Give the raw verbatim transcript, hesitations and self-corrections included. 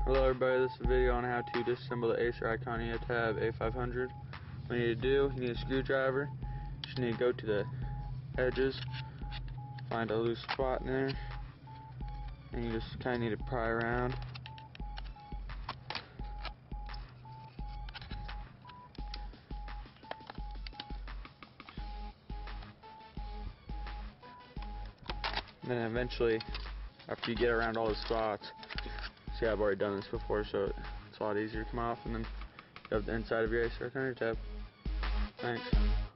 Hello everybody, this is a video on how to disassemble the Acer Iconia Tab A five hundred. What you need to do, you need a screwdriver. You just need to go to the edges, find a loose spot in there, and you just kind of need to pry around. And then eventually, after you get around all the spots, see, I've already done this before, so it's a lot easier to come off, and then you have the inside of your Acer Iconia Tab. Thanks.